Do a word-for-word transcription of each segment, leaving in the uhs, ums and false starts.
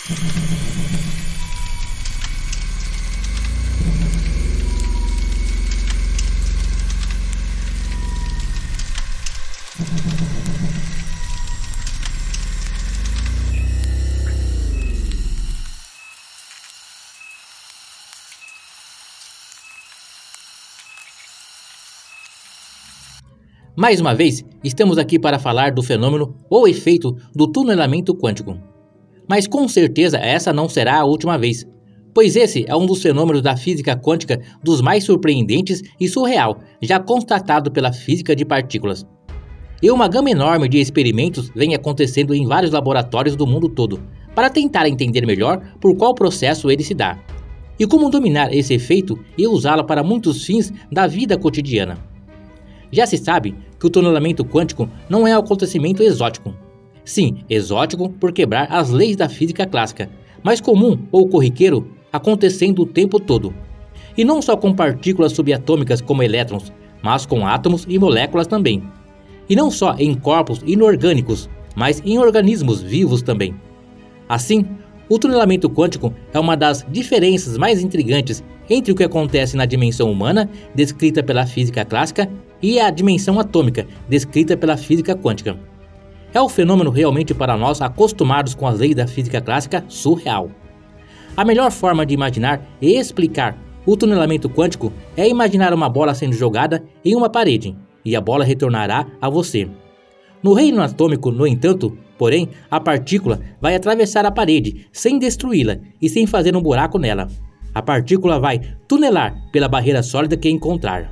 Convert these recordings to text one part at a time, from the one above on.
Mais uma vez, estamos aqui para falar do fenômeno ou efeito do tunelamento quântico. Mas com certeza essa não será a última vez, pois esse é um dos fenômenos da física quântica dos mais surpreendentes e surreal já constatado pela física de partículas. E uma gama enorme de experimentos vem acontecendo em vários laboratórios do mundo todo, para tentar entender melhor por qual processo ele se dá, e como dominar esse efeito e usá-lo para muitos fins da vida cotidiana. Já se sabe que o tunelamento quântico não é um acontecimento exótico. Sim, exótico por quebrar as leis da física clássica, mas comum ou corriqueiro acontecendo o tempo todo. E não só com partículas subatômicas como elétrons, mas com átomos e moléculas também. E não só em corpos inorgânicos, mas em organismos vivos também. Assim, o tunelamento quântico é uma das diferenças mais intrigantes entre o que acontece na dimensão humana, descrita pela física clássica, e a dimensão atômica, descrita pela física quântica. É um fenômeno realmente para nós acostumados com as leis da física clássica surreal. A melhor forma de imaginar e explicar o tunelamento quântico é imaginar uma bola sendo jogada em uma parede, e a bola retornará a você. No reino atômico, no entanto, porém, a partícula vai atravessar a parede sem destruí-la e sem fazer um buraco nela. A partícula vai tunelar pela barreira sólida que encontrar.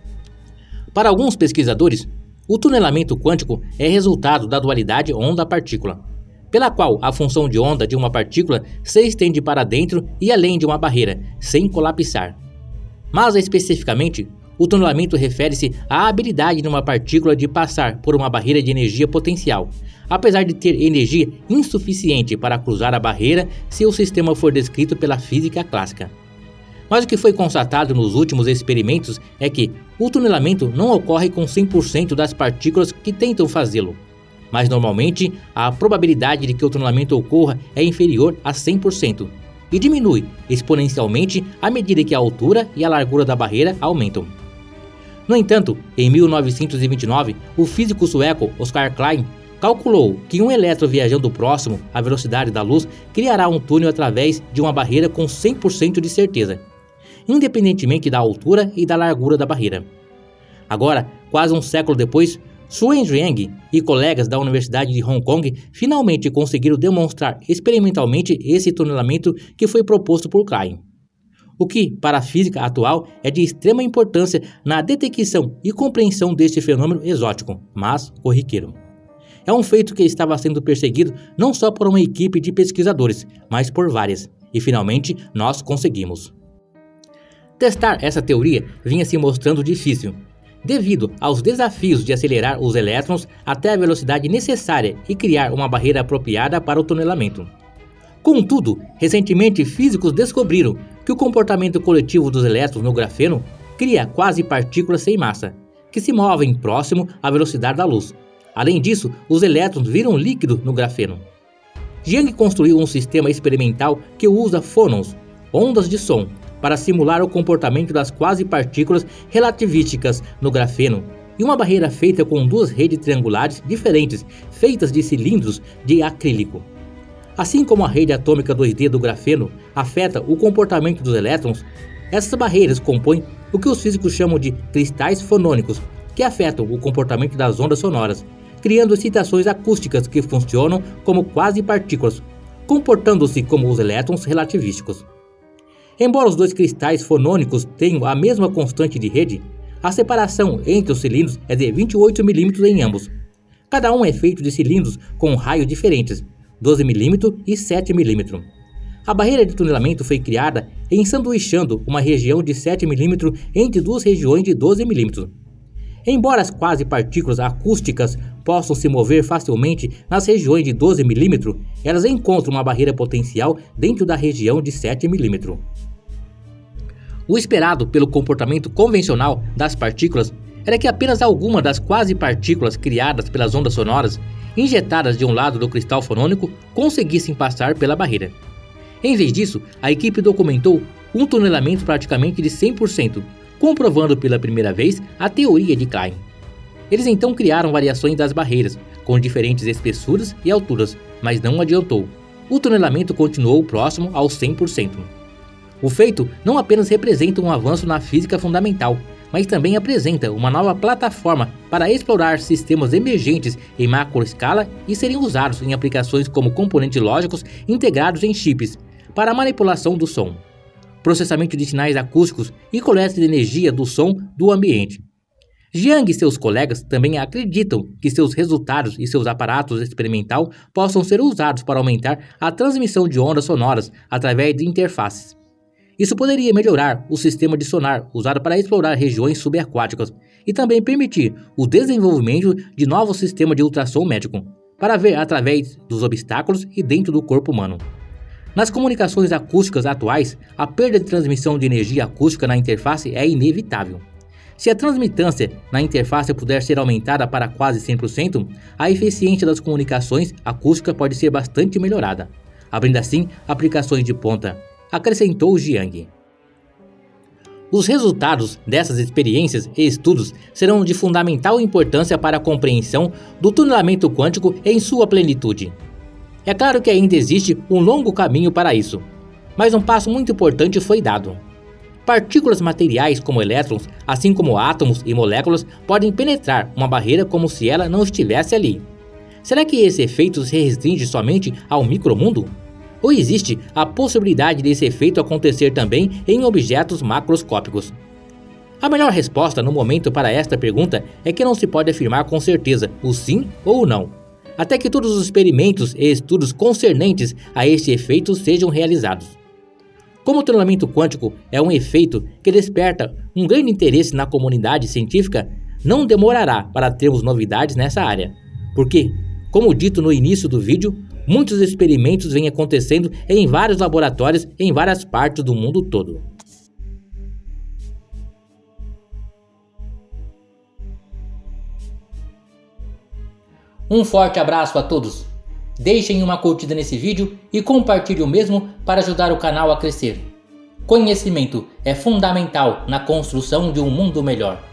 Para alguns pesquisadores, o tunelamento quântico é resultado da dualidade onda-partícula, pela qual a função de onda de uma partícula se estende para dentro e além de uma barreira, sem colapsar. Mas especificamente, o tunelamento refere-se à habilidade de uma partícula de passar por uma barreira de energia potencial, apesar de ter energia insuficiente para cruzar a barreira se o sistema for descrito pela física clássica. Mas o que foi constatado nos últimos experimentos é que o tunelamento não ocorre com cem por cento das partículas que tentam fazê-lo, mas normalmente a probabilidade de que o tunelamento ocorra é inferior a cem por cento e diminui exponencialmente à medida que a altura e a largura da barreira aumentam. No entanto, em mil novecentos e vinte e nove, o físico sueco Oskar Klein calculou que um elétron viajando próximo à velocidade da luz criará um túnel através de uma barreira com cem por cento de certeza, independentemente da altura e da largura da barreira. Agora, quase um século depois, Suen Zhuang e colegas da Universidade de Hong Kong finalmente conseguiram demonstrar experimentalmente esse tunelamento que foi proposto por Klein. O que, para a física atual, é de extrema importância na detecção e compreensão deste fenômeno exótico, mas corriqueiro. É um feito que estava sendo perseguido não só por uma equipe de pesquisadores, mas por várias, e finalmente nós conseguimos. Testar essa teoria vinha se mostrando difícil, devido aos desafios de acelerar os elétrons até a velocidade necessária e criar uma barreira apropriada para o tunelamento. Contudo, recentemente físicos descobriram que o comportamento coletivo dos elétrons no grafeno cria quase partículas sem massa, que se movem próximo à velocidade da luz. Além disso, os elétrons viram líquido no grafeno. Zhuang construiu um sistema experimental que usa fônons, ondas de som, para simular o comportamento das quasi-partículas relativísticas no grafeno, e uma barreira feita com duas redes triangulares diferentes, feitas de cilindros de acrílico. Assim como a rede atômica dois D do grafeno afeta o comportamento dos elétrons, essas barreiras compõem o que os físicos chamam de cristais fonônicos, que afetam o comportamento das ondas sonoras, criando excitações acústicas que funcionam como quasi-partículas, comportando-se como os elétrons relativísticos. Embora os dois cristais fonônicos tenham a mesma constante de rede, a separação entre os cilindros é de vinte e oito milímetros em ambos. Cada um é feito de cilindros com raios diferentes, doze milímetros e sete milímetros. A barreira de tunelamento foi criada ensanduichando uma região de sete milímetros entre duas regiões de doze milímetros. Embora as quasi-partículas acústicas possam se mover facilmente nas regiões de doze milímetros, elas encontram uma barreira potencial dentro da região de sete milímetros. O esperado pelo comportamento convencional das partículas era que apenas alguma das quasi-partículas criadas pelas ondas sonoras injetadas de um lado do cristal fonônico conseguissem passar pela barreira. Em vez disso, a equipe documentou um tunelamento praticamente de cem por cento, comprovando pela primeira vez a teoria de Klein. Eles então criaram variações das barreiras, com diferentes espessuras e alturas, mas não adiantou. O tunelamento continuou próximo aos cem por cento. O feito não apenas representa um avanço na física fundamental, mas também apresenta uma nova plataforma para explorar sistemas emergentes em macroescala e serem usados em aplicações como componentes lógicos integrados em chips, para a manipulação do som, processamento de sinais acústicos e coleta de energia do som do ambiente. Jiang e seus colegas também acreditam que seus resultados e seus aparatos experimental possam ser usados para aumentar a transmissão de ondas sonoras através de interfaces. Isso poderia melhorar o sistema de sonar usado para explorar regiões subaquáticas e também permitir o desenvolvimento de novos sistemas de ultrassom médico, para ver através dos obstáculos e dentro do corpo humano. Nas comunicações acústicas atuais, a perda de transmissão de energia acústica na interface é inevitável. Se a transmitância na interface puder ser aumentada para quase cem por cento, a eficiência das comunicações acústicas pode ser bastante melhorada, abrindo assim aplicações de ponta, acrescentou Jiang. Os resultados dessas experiências e estudos serão de fundamental importância para a compreensão do tunelamento quântico em sua plenitude. É claro que ainda existe um longo caminho para isso, mas um passo muito importante foi dado. Partículas materiais como elétrons, assim como átomos e moléculas, podem penetrar uma barreira como se ela não estivesse ali. Será que esse efeito se restringe somente ao micromundo? Ou existe a possibilidade desse efeito acontecer também em objetos macroscópicos? A melhor resposta no momento para esta pergunta é que não se pode afirmar com certeza o sim ou o não, até que todos os experimentos e estudos concernentes a este efeito sejam realizados. Como o tunelamento quântico é um efeito que desperta um grande interesse na comunidade científica, não demorará para termos novidades nessa área, porque, como dito no início do vídeo, muitos experimentos vêm acontecendo em vários laboratórios em várias partes do mundo todo. Um forte abraço a todos! Deixem uma curtida nesse vídeo e compartilhe o mesmo para ajudar o canal a crescer. Conhecimento é fundamental na construção de um mundo melhor.